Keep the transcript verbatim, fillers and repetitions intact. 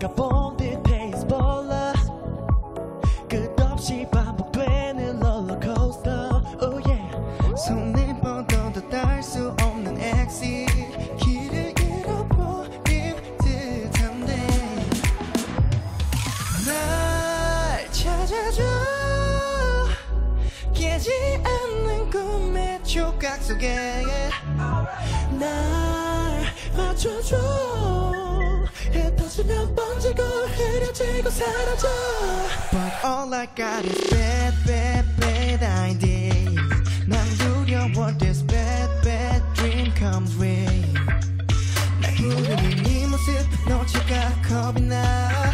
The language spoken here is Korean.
내가 본 듯 페이스 볼러 끝없이 반복되는 롤러코스터 oh yeah. 손에 뻗어도 닿을 수 없는 엑시 길을 잃어버린 듯한데 날 찾아줘 깨지 않는 꿈의 조각 속에 날 맞춰줘 해 터지면 번지고 흐려지고 사라져 But all I got is bad bad bad idea 난 두려워 this bad bad dream comes with 날 부르는 네 모습 놓칠까 겁이 나